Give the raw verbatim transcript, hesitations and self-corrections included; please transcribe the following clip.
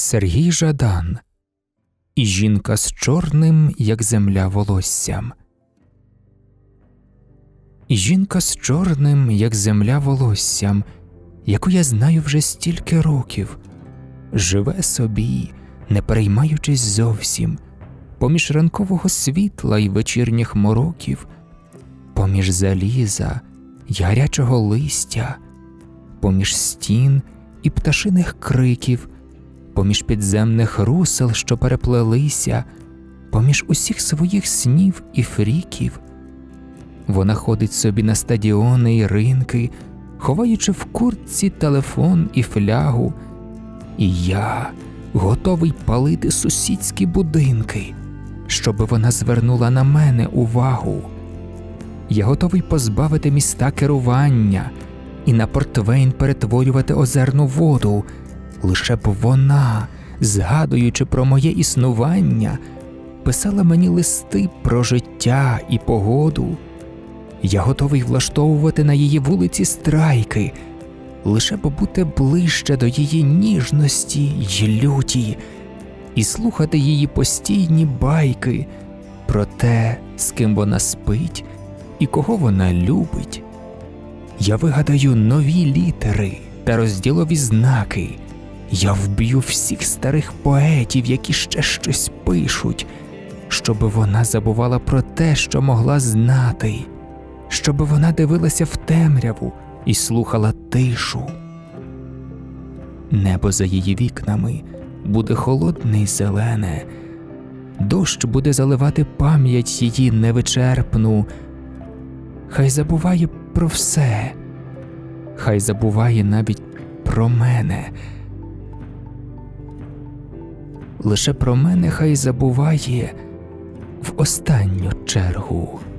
Сергій Жадан. І жінка з чорним, як земля, волоссям. І жінка з чорним, як земля, волоссям, яку я знаю вже стільки років, живе собі, не переймаючись зовсім, поміж ранкового світла й вечірніх мороків, поміж заліза й гарячого листя, поміж стін і пташиних криків, поміж підземних русел, що переплелися, поміж усіх своїх снів і фріків. Вона ходить собі на стадіони й ринки, ховаючи в куртці телефон і флягу. І я готовий палити сусідські будинки, щоби вона звернула на мене увагу. Я готовий позбавити міста керування і на портвейн перетворювати озерну воду, лише б вона, згадуючи про моє існування, писала мені листи про життя і погоду. Я готовий влаштовувати на її вулиці страйки, лише б бути ближче до її ніжності й люті і слухати її постійні байки про те, з ким вона спить і кого вона любить. Я вигадаю нові літери та розділові знаки. Я вб'ю всіх старих поетів, які ще щось пишуть, щоби вона забувала про те, що могла знати, щоби вона дивилася в темряву і слухала тишу. Небо за її вікнами буде холодне й зелене, дощ буде заливати пам'ять її невичерпну. Хай забуває про все, хай забуває навіть про мене. Лише про мене хай забуває в останню чергу.